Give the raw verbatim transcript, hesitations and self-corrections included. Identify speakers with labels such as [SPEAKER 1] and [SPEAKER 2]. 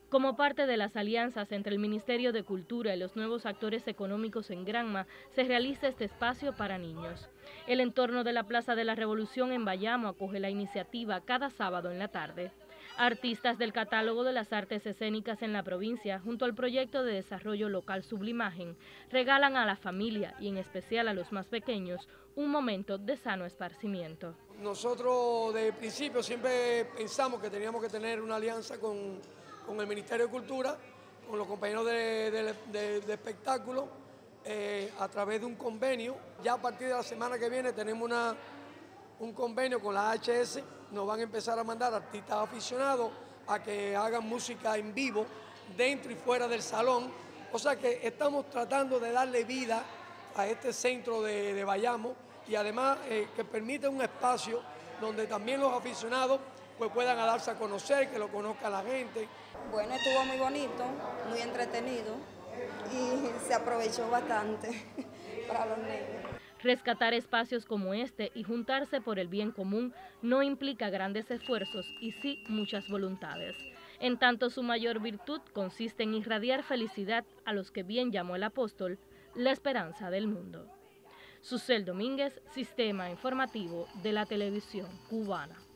[SPEAKER 1] Como parte de las alianzas entre el Ministerio de Cultura y los nuevos actores económicos en Granma, se realiza este espacio para niños. El entorno de la Plaza de la Revolución en Bayamo acoge la iniciativa cada sábado en la tarde. Artistas del catálogo de las artes escénicas en la provincia, junto al proyecto de desarrollo local Sublimagen, regalan a la familia y en especial a los más pequeños un momento de sano esparcimiento.
[SPEAKER 2] Nosotros de principio siempre pensamos que teníamos que tener una alianza con, con el Ministerio de Cultura, con los compañeros de, de, de, de espectáculo, eh, a través de un convenio. Ya a partir de la semana que viene tenemos una, un convenio con la H S, nos van a empezar a mandar artistas aficionados a que hagan música en vivo, dentro y fuera del salón. O sea que estamos tratando de darle vida a este centro de, de Bayamo, y además eh, que permite un espacio donde también los aficionados pues, puedan darse a conocer, que lo conozca la gente.
[SPEAKER 3] Bueno, estuvo muy bonito, muy entretenido y se aprovechó bastante para los niños.
[SPEAKER 1] Rescatar espacios como este y juntarse por el bien común no implica grandes esfuerzos y sí muchas voluntades. En tanto, su mayor virtud consiste en irradiar felicidad a los que bien llamó el apóstol, la esperanza del mundo. Susel Domínguez, Sistema Informativo de la Televisión Cubana.